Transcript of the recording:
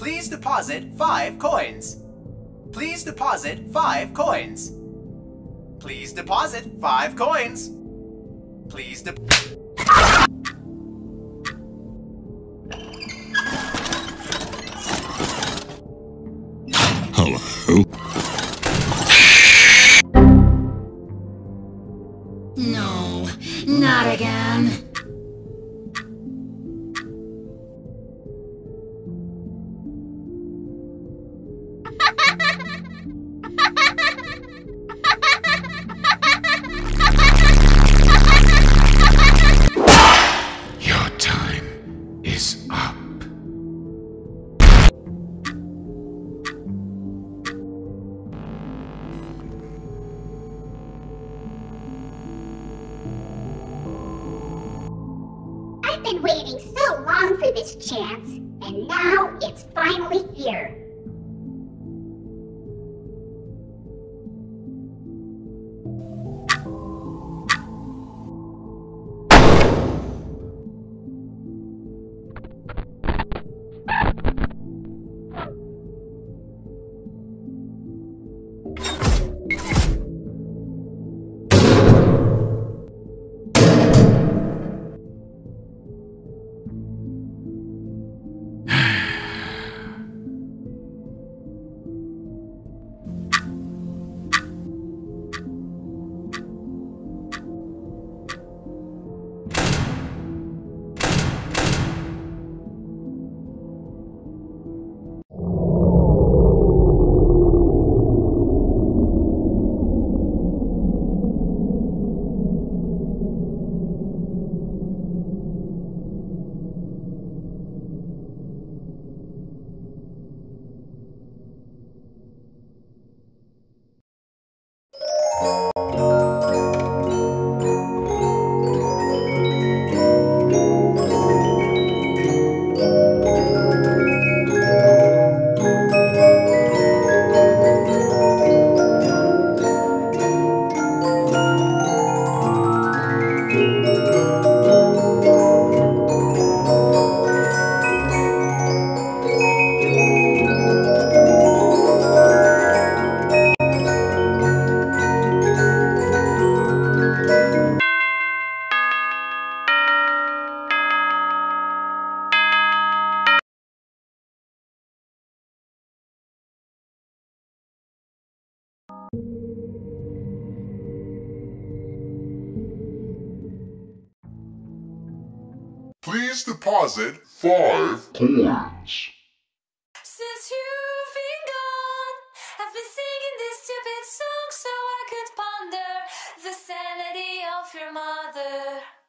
Please deposit 5 coins. Please deposit 5 coins. Please deposit 5 coins. Please Hello? No, not again. Your time is up. I've been waiting so long for this chance, and now it's finally here. Please deposit 5 coins. Since you've been gone, I've been singing this stupid song so I could ponder the sanity of your mother.